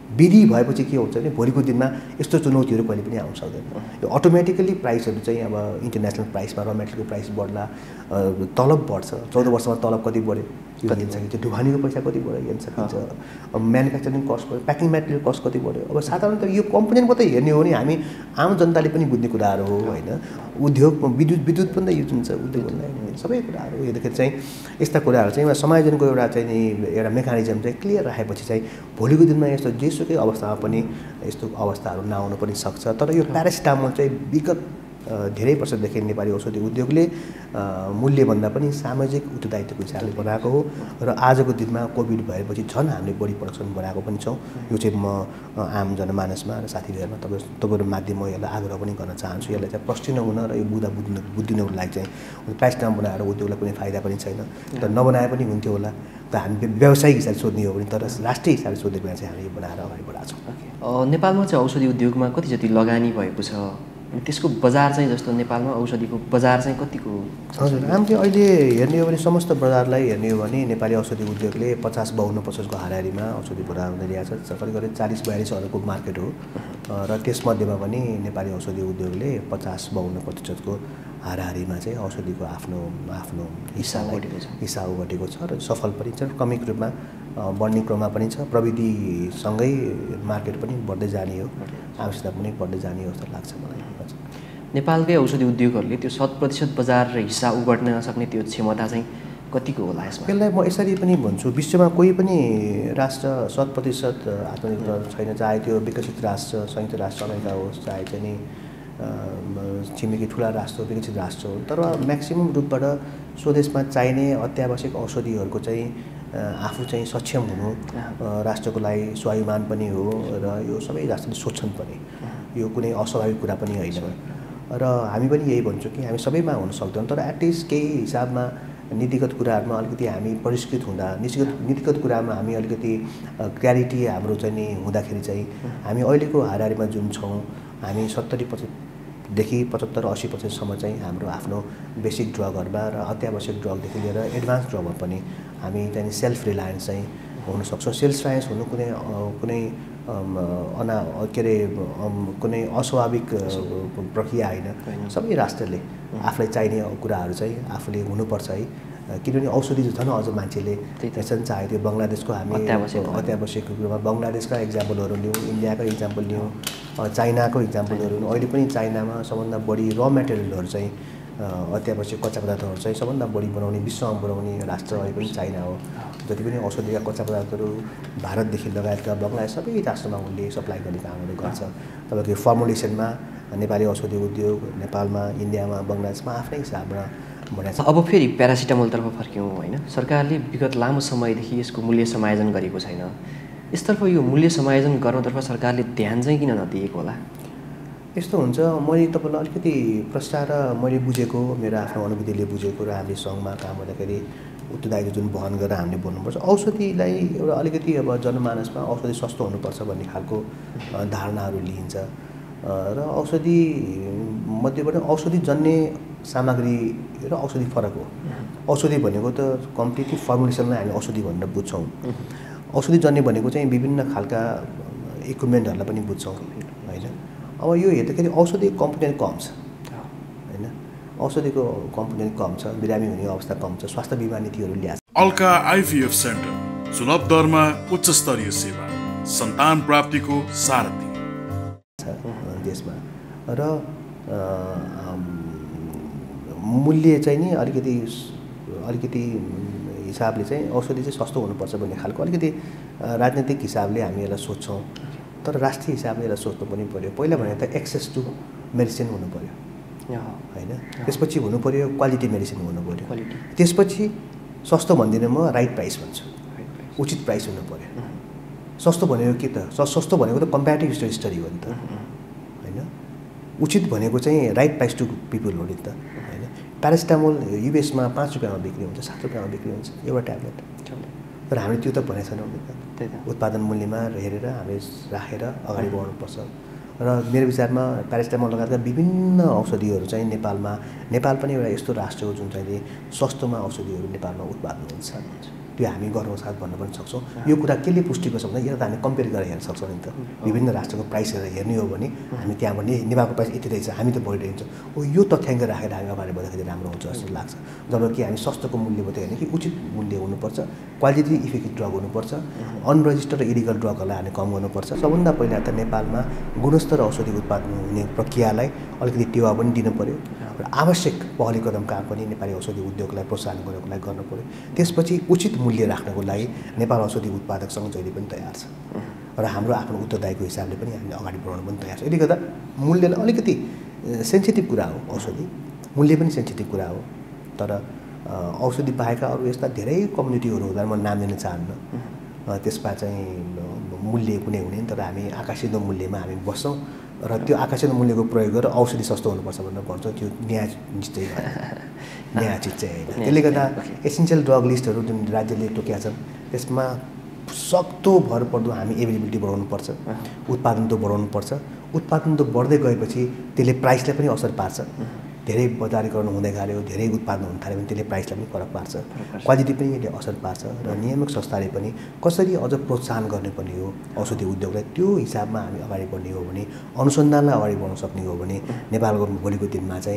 विधि भएपछि के हुन्छ भने भोलिको दिनमा यस्तो चुनौतीहरू कहिले पनि आउन सक्दैन। यो अटोमेटिकली प्राइसहरू चाहिँ अब इन्टरनेसनल प्राइसमा र मेटेरियलको प्राइस बढ्ला, तलब बढ्छ। 14 वर्षमा तलब कति बढ्यो त्यो हेर्न सकिन्छ, ढुवानीको पैसा कति बढ्यो हेर्न सकिन्छ, अब म्यानुफ्याक्चरिङ कस्ट बढ्यो, प्याकिङ मेटेरियल कस्ट कति बढ्यो। अब साधारणतः यो कम्पोनेन्ट मात्रै हेर्ने हो भने हामी आम जनताले पनि बुझ्ने कुराहरू हो होइन। उद्योगमा विद्युत पनि त युज हुन्छ, उद्योगलाई सबै कुराहरू हेर्दाखेरि चाहिँ यस्ता कुराहरू चाहिँ समायोजनको एउटा चाहिँ एउटा मेकानिजम चाहिँ क्लियर राखेपछि चाहिँ भोलिको दिनमा यस्तो जेसुकै अवस्थामा पनि यस्तो अवस्थाहरू नआउनु पनि सक्छ। तर यो प्यारासिटामोल चाहिँ विगत धेरै वर्षदेखि नेपाली औषधि उद्योगले मूल्यभन्दा पनि सामाजिक उत्तरदायित्वको हिसाबले बनाएको हो र आजको दिनमा कोभिड भएपछि झन् हामीले बढी प्रोडक्सन बनाएको पनि छौँ। यो चाहिँ म आम जनमानसमा र साथीभाइहरूमा तपाईँहरू माध्यम म यसलाई आग्रह पनि गर्न चाहन्छु। यसलाई चाहिँ प्रश्न नहुन र यो बुझ्दिनको लागि चाहिँ प्यारासिटामोल बनाएर उद्योगलाई कुनै फाइदा पनि छैन, तर नबनाए पनि हुन्थ्यो होला। त हामी व्यावसायिक हिसाबले सोध्ने हो भने, तर राष्ट्रिय हिसाबले सोध्ने बेला चाहिँ हामीले यो बनाएर अगाडि बढाएको छौँ। नेपालमा चाहिँ औषधि उद्योगमा कति जति लगानी भएको छ, त्यसको बजार चाहिँ जस्तो नेपालमा औषधिको बजार चाहिँ कतिको? हजुर, हामीले अहिले हेर्ने हो भने समस्त बजारलाई हेर्ने हो भने नेपाली औषधि उद्योगले 50-52% हाराहारीमा औषधि पुऱ्याउँदै ल्याएको छ। करिब करिब 40-42 अरूको मार्केट हो र त्यसमध्येमा पनि नेपाली औषधि उद्योगले 50-52% हाराहारीमा चाहिँ औषधिको आफ्नो हिस्सा ओगटेको छ र सफल पनि छ। क्रमिक रूपमा बढ्ने क्रममा पनि छ। प्रविधिसँगै मार्केट पनि बढ्दै जाने हो, आवश्यकता पनि बढ्दै जाने हो जस्तो लाग्छ मलाई। नेपालकै औषधि उद्योगहरूले त्यो 100% बजार र हिस्सा उगट्न नसक्ने त्यो क्षमता चाहिँ कतिको होला यसमा? यसलाई म यसरी पनि भन्छु, विश्वमा कोही पनि राष्ट्र 100% आत्मनिर्भर छैन, चाहे त्यो विकसित राष्ट्र संयुक्त राष्ट्र अमेरिका होस्, चाहे चाहिँ नि छिमेकी ठुला राष्ट्र विकसित राष्ट्र हो। तर म्याक्सिमम रूपबाट स्वदेशमा चाहिने अत्यावश्यक औषधिहरूको चाहिँ आफू चाहिँ सक्षम हुनु राष्ट्रको लागि स्वाभिमान पनि हो र यो सबै राष्ट्रले सोच्छन् पनि। यो कुनै अस्वाभाविक कुरा पनि होइन र हामी पनि यही भन्छौँ कि हामी सबैमा हुन सक्दैनौँ, तर एटलिस्ट केही हिसाबमा नीतिगत कुराहरूमा अलिकति हामी परिष्कृत हुँदा, नीतिगत कुरामा हामी अलिकति क्ल्यारिटी हाम्रो चाहिँ नि हुँदाखेरि चाहिँ हामी अहिलेको हाराहारीमा जुन छौँ, हामी 70%देखि 75-80%सम्म चाहिँ हाम्रो आफ्नो बेसिक ड्रगहरूमा र अत्यावश्यक ड्रगदेखि लिएर एडभान्स ड्रगमा पनि हामी चाहिँ सेल्फ रिलायन्स चाहिँ हुन सक्छौँ। सेल्फ रिलायन्स हुनु कुनै कुनै अस्वाभाविक प्रक्रिया होइन। सबै राष्ट्रले आफूलाई चाहिने कुराहरू चाहिँ आफूले हुनुपर्छ है, किनभने औषधि झन् अझ मान्छेले हेर्छन्। चाहे त्यो बङ्गलादेशको हामी अत्यावश्यक रूपमा बङ्गलादेशका इक्जाम्पलहरू लिउँ, इन्डियाको इक्जाम्पल लिउँ, चाइनाको इक्जाम्पलहरू लिउँ। अहिले पनि चाइनामा सबभन्दा बढी र मेटेरियलहरू चाहिँ अत्यावश्यक कच्चा पदार्थहरू चाहिँ सबभन्दा बढी बनाउने, विश्वमा बनाउने राष्ट्र अहिले पनि चाइना हो। जति पनि औषधिका कच्चा पदार्थहरू भारतदेखि लगायतका बङ्गलादेश सबै राष्ट्रमा उनले सप्लाई गर्ने कामहरू गर्छ। तपाईँको फर्मुलेसनमा नेपाली औषधि उद्योग नेपालमा, इन्डियामा, बङ्गलादेशमा आफ्नै हिसाबमा बनाएको छ। अब फेरि प्यारासिटामोलतर्फ फर्क्यौँ होइन, सरकारले विगत लामो समयदेखि यसको मूल्य समायोजन गरेको छैन। यसतर्फ यो मूल्य समायोजन गर्नतर्फ सरकारले ध्यान चाहिँ किन नदिएको होला? यस्तो हुन्छ, मैले तपाईँलाई अलिकति प्रस्ताव र मैले बुझेको, मेरो आफ्नो अनुभूतिले बुझेको र हामीले सङ्घमा काम गर्दाखेरि उत्तरदायित्व जुन वहन गरेर हामीले बोल्नुपर्छ, औषधिलाई एउटा अलिकति अब जनमानसमा औषधि सस्तो हुनुपर्छ भन्ने खालको धारणाहरू लिइन्छ र औषधि मध्येबाट औषधि जन्य सामग्री र औषधि फरक हो। औषधि भनेको त कम्प्लिटली फर्मुलेसनलाई हामी औषधि भनेर बुझ्छौँ। औषधि जन्य भनेको चाहिँ विभिन्न खालका इक्विपमेन्टहरूलाई पनि बुझ्छौँ होइन। अब यो हेर्दाखेरि औषधि कम्पोनेन्ट कम छ होइन, औषधिको कम्पोनेन्ट कम छ, बिरामी हुने अवस्था कम छ, स्वास्थ्य बिमा नीतिहरू ल्याएको छ। अल्का आइभीएफ सेन्टर, सुलभ दरमा उच्च स्तरीय सेवा, सन्तान प्राप्तिको सारथी देशमा र मूल्य चाहिँ नि अलिकति हिसाबले चाहिँ औषधि चाहिँ सस्तो हुनुपर्छ भन्ने खालको अलिकति राजनीतिक हिसाबले हामी यसलाई सोध्छौँ, तर राष्ट्रिय हिसाबले यसलाई सोच्नु पनि पऱ्यो। पहिला भने त एक्सेस टु मेडिसिन हुनु पऱ्यो होइन, त्यसपछि हुनु पऱ्यो क्वालिटी मेडिसिन हुनु पऱ्यो, त्यसपछि सस्तो भन्दिनँ म, राइट प्राइस भन्छु, उचित प्राइस हुनु पऱ्यो। सस्तो भनेको के त? सस्तो भनेको त कम्प्यारेटिभ स्टडी हो नि त होइन। उचित भनेको चाहिँ राइट प्राइस टु पिपल हो नि त होइन। प्यारासिटामोल युएसमा 5 रुपियाँमा बिक्री हुन्छ, 7 रुपियाँमा बिक्री हुन्छ एउटा ट्याब्लेट, तर हामीले त्यो त भनेको छैनौँ नि त। उत्पादन मूल्यमा हेरेर हामीले राखेर अगाडि बढाउनुपर्छ र मेरो विचारमा प्यारासिटामोल लगायतका विभिन्न औषधिहरू चाहिँ नेपाल पनि एउटा यस्तो राष्ट्र हो जुन चाहिँ सस्तोमा औषधिहरू नेपालमा उत्पादन हुन्छ। त्यो हामी गर्वको साथ भन्न पनि सक्छौँ। यो कुरा केले पुष्टिको छ भने यहाँ त हामी कम्पेयर गरेर हेर्न सक्छौँ नि त। विभिन्न राष्ट्रको प्राइस हेरेर हेर्ने हो भने हामी त्यहाँ भने नेपालको प्राइस यति रहेछ, हामी त बढिरहेछौँ। यो तथ्याङ्क राखेर हामी अगाडि बढ्दाखेरि राम्रो हुन्छ जस्तो लाग्छ। जबकि हामी सस्तोको मूल्य मात्रै होइन कि उचित मूल्य हुनुपर्छ, क्वालिटी इफेक्टिभ ड्रग हुनुपर्छ, अनरजिस्टर्ड र इलिगल ड्रगहरूलाई हामी कम गर्नुपर्छ। सबभन्दा पहिला त नेपालमा गुणस्तर औषधि उत्पादन हुने प्रक्रियालाई अलिकति टेवा पनि दिनु पऱ्यो र आवश्यक पहल कदम काम पनि नेपाली औषधि उद्योगलाई प्रोत्साहन गर्नको लागि गर्नु पऱ्यो। त्यसपछि उचित मूल्य राख्नको लागि नेपाल औषधि उत्पादक सङ्घ जहिले पनि तयार छ र हाम्रो आफ्नो उत्तरदायीको हिसाबले पनि हामीले अगाडि बढाउन पनि तयार छ। यसले गर्दा मूल्यलाई अलिकति सेन्सिटिभ कुरा हो, औषधि मूल्य पनि सेन्सिटिभ कुरा हो। तर औषधि बाहेकका अरू यस्ता धेरै कम्युनिटीहरू हुँदा म नाम लिन चाहन्न, त्यसमा चाहिँ मूल्य कुनै हुने, तर हामी आकाशित मूल्यमा हामी बस्छौँ र त्यो आकाशित मूल्यको प्रयोग गरेर औषधि सस्तो हुनुपर्छ भनेर भन्छौँ। त्यो न्याय निश्चय न्यायोचित चाहिँ होइन। त्यसले गर्दा एसेन्सियल ड्रग लिस्टहरू जुन राज्यले तोकेका छन् त्यसमा सक्दो भरपर्दो हामी एभाइलेबिलिटी बढाउनुपर्छ, उत्पादन त बढाउनुपर्छ। उत्पादन त बढ्दै गएपछि त्यसले प्राइसलाई पनि असर पार्छ। धेरै बजारीकरण हुँदै गयो, धेरै उत्पादन हुन थाल्यो भने त्यसले प्राइसलाई पनि फरक पार्छ, क्वालिटी पनि यसले असर पार्छ। र नियामक संस्थाले पनि कसरी अझ प्रोत्साहन गर्नुपर्ने हो औषधि उद्योगलाई, त्यो हिसाबमा हामी अगाडि बढ्ने हो भने, अनुसन्धानलाई अगाडि बढाउन सक्ने हो भने नेपालको भोलिको दिनमा चाहिँ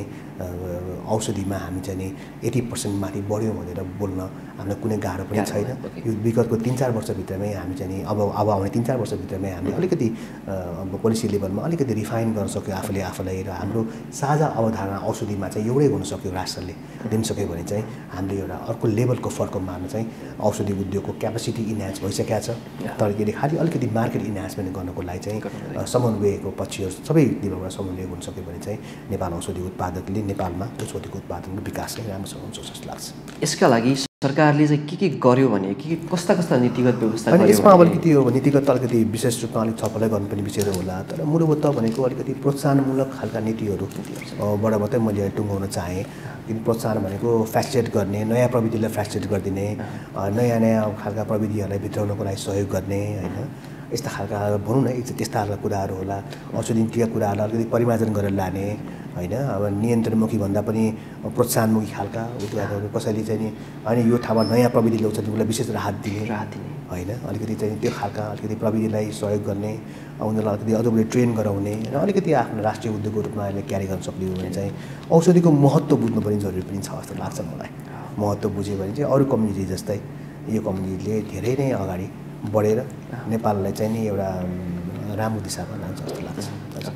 औषधिमा हामी चाहिँ नि 80% माथि बढ्यौँ भनेर बोल्न हामीलाई कुनै गाह्रो पनि छैन। यो विगतको 3-4 वर्षभित्रमै हामी चाहिँ नि अब आउने 3-4 वर्षभित्रमै हामीले अलिकति पोलिसी लेभलमा अलिकति रिफाइन गर्न सक्यो आफूलाई र हाम्रो साझा अवधारणा औषधिमा चाहिँ एउटै हुन सक्यो, राष्ट्रले दिन सक्यो भने चाहिँ हामीले एउटा अर्को लेभलको फर्क मार्न चाहिँ औषधि उद्योगको क्यापेसिटी इन्हान्स भइसकेको छ। तर यसले खालि अलिकति मार्केट इन्हान्समेन्ट गर्नको लागि चाहिँ समन्वयको पक्षहरू सबै लेभलबाट समन्वय हुन सक्यो भने चाहिँ नेपाल औषधि उत्पादकले नेपालमा औषधिको उत्पादनको विकास चाहिँ राम्रोसँग हुन्छ जस्तो लाग्छ। यसका लागि सरकारले चाहिँ के गर्यो भने कस्ता नीतिगत व्यवस्था गर्यो? यसमा अब अलिकति हो नीतिगत अलिकति विशेष रूपमा अलिक छलफलै गर्नुपर्ने विषय होला। तर मूलभूत भनेको अलिकति प्रोत्साहनमूलक खालका नीतिहरूबाट मात्रै मैले टुङ्गाउन चाहेँ। किन प्रोत्साहन भनेको फ्यासिलिटेट गर्ने, नयाँ प्रविधिलाई फ्यासिलिटेट गरिदिने, नयाँ खालका प्रविधिहरूलाई भित्राउनको लागि सहयोग गर्ने, होइन यस्ता खालका भनौँ न त्यस्ता खालका कुराहरू होला। औषधिका कुराहरूलाई अलिकति परिमार्जन गरेर लाने, होइन अब नियन्त्रणमुखी भन्दा पनि प्रोत्साहनमुखी खालका उत्पादहरू कसैले चाहिँ नि होइन यो ठाउँमा नयाँ प्रविधि ल्याउँछ उनीहरूलाई विशेष राहत दिने होइन, अलिकति चाहिँ त्यो खालका अलिकति प्रविधिलाई सहयोग गर्ने, उनीहरूलाई अलिकति अझ बढी ट्रेन गराउने र अलिकति आफ्नो राष्ट्रिय उद्योगको रूपमा अहिले क्यारी गर्न सक्ने हो भने चाहिँ औषधिको महत्त्व बुझ्नु पनि जरुरी पनि छ जस्तो लाग्छ मलाई। महत्त्व बुझ्यो भने चाहिँ अरू कम्युनिटी जस्तै यो कम्युनिटीले धेरै नै अगाडि बढेर नेपाललाई चाहिँ नि एउटा राम्रो दिशामा लान्छ जस्तो लाग्छ।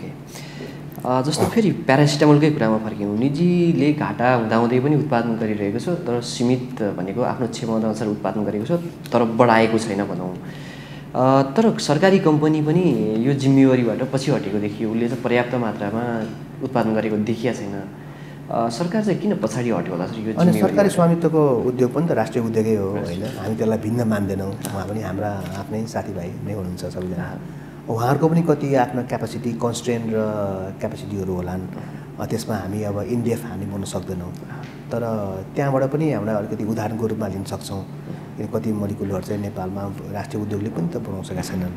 जस्तो फेरि प्यारासिटामोलकै कुरामा फर्क्यौँ, निजीले घाटा हुँदाहुँदै पनि उत्पादन गरिरहेको छ, तर सीमित भनेको आफ्नो क्षमताअनुसार उत्पादन गरेको छ, तर बढाएको छैन भनौँ। तर सरकारी कम्पनी पनि यो जिम्मेवारीबाट पछि हटेको देखियो, उसले चाहिँ पर्याप्त मात्रामा उत्पादन गरेको देखिया छैन। सरकार चाहिँ किन पछाडि हट्यो होला सर? यो अनि सरकारी स्वामित्वको उद्योग पनि त राष्ट्रिय उद्योगै हो होइन, हामी त्यसलाई भिन्न मान्दैनौँ। उहाँ पनि हाम्रा आफ्नै साथीभाइ नै हुनुहुन्छ सबैजना। उहाँहरूको पनि कति आफ्नो क्यापेसिटी कन्स्ट्रेन्ट र क्यापेसिटीहरू होलान्, त्यसमा हामी अब इनडेफ हामी बोल्न सक्दैनौँ। तर त्यहाँबाट पनि हामीलाई अलिकति उदाहरणको रूपमा लिन सक्छौँ। कति मोलिकुलहरू चाहिँ नेपालमा राष्ट्रिय उद्योगले पनि त बनाउँसकेका छैनन्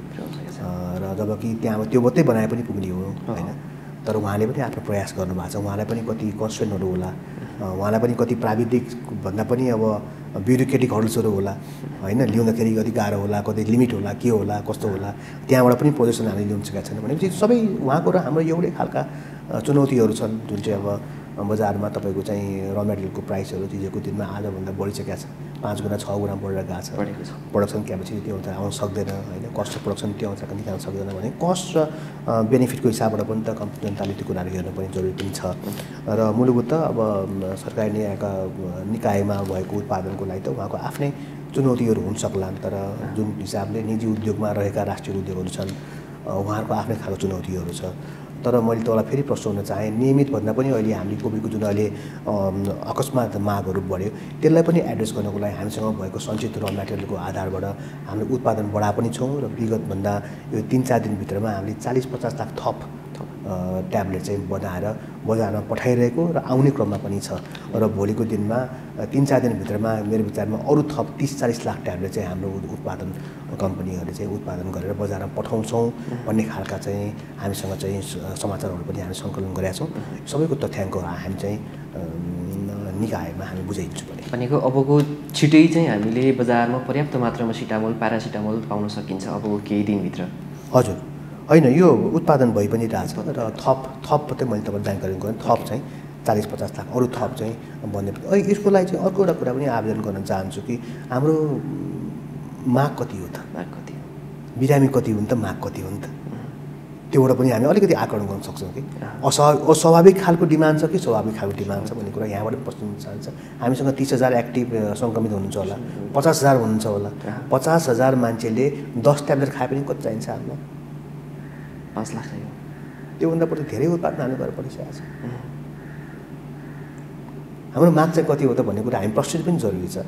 र जबकि त्यहाँ त्यो मात्रै बनाए पनि पुग्ने हो होइन। तर उहाँले पनि आफ्नो प्रयास गर्नुभएको छ। उहाँलाई पनि कति कन्स्ट्रेन्टहरू होला, उहाँलाई पनि कति प्राविधिक भन्दा पनि अब ब्युरोक्रेटिक हर्डल्सहरू होला होइन, ल्याउँदाखेरि कति गाह्रो होला, कति लिमिट होला, के होला, कस्तो होला, त्यहाँबाट पनि पोजिसन हामीले ल्याउन सकेका छैन भनेपछि सबै उहाँको र हाम्रो एउटै खालका चुनौतीहरू छन्। जुन चाहिँ अब बजारमा तपाईँको चाहिँ र मेटेरियलको प्राइसहरू चिजको दिनमा आजभन्दा बढिसकेका छ, 5 गुणा 6 गुणा बढेर गएको छ। प्रोडक्सन क्यापेसिटी त्यो अनुसार आउन सक्दैन होइन, कस्ट अफ प्रोडक्सन त्यो अनुसार निकाल्न सक्दैन भने कस्ट र बेनिफिटको हिसाबबाट पनि त जनताले त्यो कुराहरू हेर्नुपर्ने जरुरी पनि छ। र मूलभूत अब सरकारी निकायमा भएको उत्पादनको लागि त उहाँको आफ्नै चुनौतीहरू हुन सक्लान्। तर जुन हिसाबले निजी उद्योगमा रहेका राष्ट्रिय उद्योगहरू छन् उहाँहरूको आफ्नै खालको चुनौतीहरू छ। तर मैले तपाईँलाई फेरि प्रश्न चाहेँ, नियमित भन्दा पनि अहिले हामीले कोभिडको जुन अहिले अकस्मात मागहरू बढ्यो त्यसलाई पनि एड्रेस गर्नको लागि हामीसँग भएको सञ्चित र मेटेरियलको आधारबाट हामीले उत्पादन बढाए पनि छौँ र विगतभन्दा यो 3-4 दिनभित्रमा हामीले 40-50 लाख थप ट्याब्लेट चाहिँ बनाएर बजारमा पठाइरहेको र आउने क्रममा पनि छ। र भोलिको दिनमा 3-4 दिनभित्रमा मेरो विचारमा अरू थप 30-40 लाख ट्याब्लेट चाहिँ हाम्रो उत्पादन कम्पनीहरूले चाहिँ उत्पादन गरेर बजारमा पठाउँछौँ भन्ने खालका चाहिँ हामीसँग चाहिँ समाचारहरू पनि हामी सङ्कलन गरेका छौँ। सबैको तथ्याङ्क हामी चाहिँ निकायमा हामी बुझाइदिन्छु भने। भनेको अबको छिटै चाहिँ हामीले बजारमा पर्याप्त मात्रामा सिटामोल प्यारासिटामोल पाउन सकिन्छ अबको केही दिनभित्र? हजुर, होइन यो उत्पादन भइ पनि रहेछ र थप मात्रै मैले तपाईँलाई जानकारी गरेँ, थप चाहिँ 40-50 लाख अरू थप चाहिँ बन्ने। यसको लागि चाहिँ अर्को एउटा कुरा पनि आवेदन गर्न चाहन्छु कि हाम्रो माग कति हो त, बिरामी कति हुन् त, माग कति हुन् त, त्योबाट पनि हामी अलिकति आकलन गर्न सक्छौँ कि अस्वाभाविक खालको डिमान्ड छ कि स्वाभाविक खालको डिमान्ड छ भन्ने कुरा यहाँबाट प्रश्न चाहन्छ। हामीसँग 30,000 एक्टिभ सङ्क्रमित हुनुहुन्छ होला, 50,000 हुनुहुन्छ होला, 50,000 मान्छेले 10 ट्याब्लेट खाए पनि कति चाहिन्छ हामीलाई? 5 लाख चाहियो। त्योभन्दा बढी धेरै उत्पादन हामी गरेर परिसकेको छ। हाम्रो माग चाहिँ कति हो त भन्ने कुरा हामी प्रश्न पनि जरुरी छ।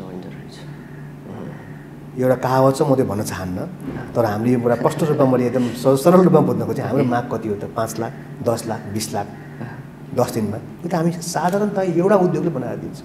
एउटा कहावत छ, म त्यो भन्न चाहन्न, तर हामीले यो कुरा प्रष्ट रूपमा मैले एकदम सरल रूपमा बुझ्न खोजेँ। हाम्रो माग कति हो त? 5 लाख, 10 लाख, 20 लाख 10 दिनमा? यो त हामी साधारणतः एउटा उद्योगले बनाएर दिन्छ,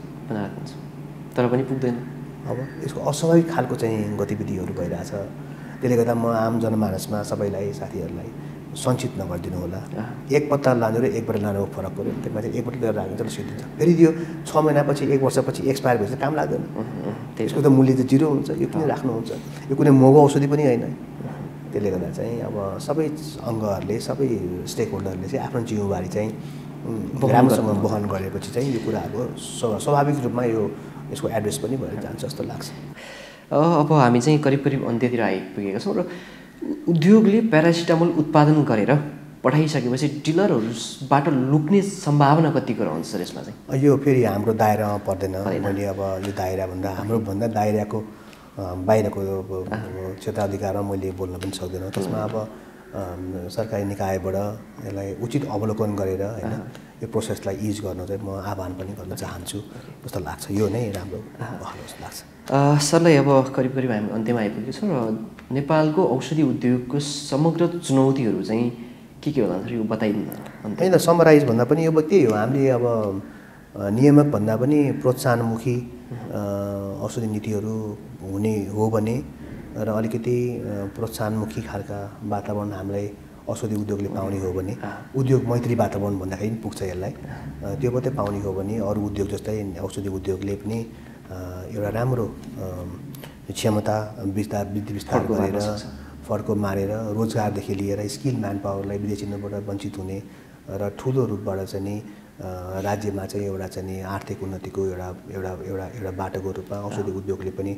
तर पनि पुग्दैन। अब यसको अस्वाभाविक खालको चाहिँ गतिविधिहरू भइरहेछ। त्यसले गर्दा म आम जनमानसमा सबैलाई, साथीहरूलाई सञ्चित नगरिदिनु होला। एक पत्ता लानु र एकबाट लानुको फरक पऱ्यो। त्यो माथि एकपल्ट लिएर राख्नु चलो सिद्धिन्छ, फेरि त्यो 6 महिनापछि 1 वर्षपछि एक्सपायर भएपछि काम लाग्दैन। त्यसको त मूल्य त 0 हुन्छ। यो पनि राख्नुहुन्छ, यो कुनै महँगो औषधि पनि होइन। त्यसले गर्दा चाहिँ अब सबै अङ्गहरूले, सबै स्टेक होल्डरले चाहिँ आफ्नो जिम्मेवारी चाहिँ राम्रोसँग वहन गरेपछि चाहिँ यो कुराहरू स्वाभाविक रूपमा यसको एड्रेस पनि भएर जान्छ जस्तो लाग्छ। अब हामी चाहिँ करिब अन्त्यतिर आइपुगेका छौँ र उद्योगले प्यारासिटामोल उत्पादन गरेर पठाइसकेपछि डिलरहरूबाट लुक्ने सम्भावना कतिको रहन्छ सर यसमा चाहिँ? यो फेरि हाम्रो दायरामा पर्दैन। मैले अब यो दायरा भन्दा हाम्रो भन्दा दायराको बाहिरको क्षेत्राधिकारमा मैले बोल्न पनि सक्दिनँ। त्यसमा अब सरकारी निकायबाट यसलाई उचित अवलोकन गरेर होइन यो प्रोसेसलाई इज गर्न चाहिँ म आह्वान पनि गर्न चाहन्छु जस्तो लाग्छ। यो नै राम्रो भयो जस्तो लाग्छ। सरलाई अब करिब हामी अन्त्यमा आइपुगेको छौँ र नेपालको औषधि उद्योगको समग्र चुनौतीहरू चाहिँ के होला सर, यो बताइदिनु। होइन, समराइज भन्दा पनि अब त्यही हो, हामीले अब नियामक भन्दा पनि प्रोत्साहनमुखी औषधि नीतिहरू हुने हो भने र अलिकति प्रोत्साहनमुखी खालका वातावरण हामीलाई औषधि उद्योगले पाउने हो भने, उद्योग मैत्री वातावरण भन्दाखेरि पनि पुग्छ यसलाई, त्यो मात्रै पाउने हो भने अरू उद्योग जस्तै औषधि उद्योगले पनि एउटा राम्रो क्षमता वृद्धि विस्तार गरेर फर्को मारेर रोजगारदेखि लिएर स्किल म्यान पावरलाई विदेशीबाट वञ्चित हुने र ठुलो रूपबाट चाहिँ नि राज्यमा चाहिँ एउटा चाहिँ नि आर्थिक उन्नतिको एउटा बाटोको रूपमा औषधि उद्योगले पनि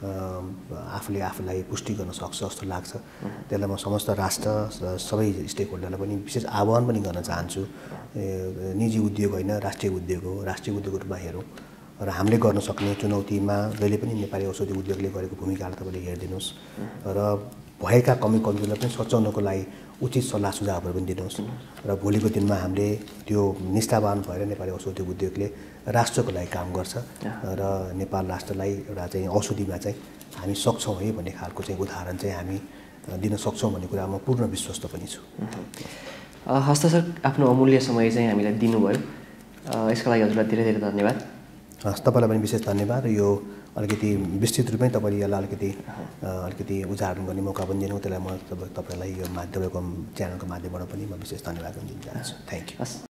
आफूलाई पुष्टि गर्न सक्छ जस्तो लाग्छ। त्यसलाई म समस्त राष्ट्र सबै स्टेक होल्डरलाई पनि विशेष आह्वान पनि गर्न चाहन्छु। निजी उद्योग होइन, राष्ट्रिय उद्योग हो। राष्ट्रिय उद्योगको रूपमा हेरौँ र हामीले गर्न सक्ने चुनौतीमा जहिले पनि नेपाली औषधि उद्योगले गरेको भूमिकालाई तपाईँले हेरिदिनुहोस् र भएका कमी कमजोरीलाई पनि सच्याउनको लागि उचित सल्लाह सुझावहरू पनि दिनुहोस् र भोलिको दिनमा हामीले त्यो निष्ठावान भएर नेपाली औषधि उद्योगले राष्ट्रको लागि काम गर्छ र नेपाल राष्ट्रलाई एउटा चाहिँ औषधिमा चाहिँ हामी सक्छौँ है भन्ने खालको चाहिँ उदाहरण चाहिँ हामी दिन सक्छौँ भन्ने कुरामा पूर्ण विश्वस्त पनि छु। हस्त सर, आफ्नो अमूल्य समय चाहिँ हामीलाई दिनुभयो, यसका लागि हजुरलाई धेरै धन्यवाद। तपाईँलाई पनि विशेष धन्यवाद। यो अलिकति विस्तृत रूपमै तपाईँले यसलाई अलिकति उदाहरण गर्ने मौका पनि दिनु, त्यसलाई म तपाईँलाई यो तपाईँको च्यानलको माध्यमबाट पनि म विशेष धन्यवाद पनि दिन चाहन्छु। Thank you.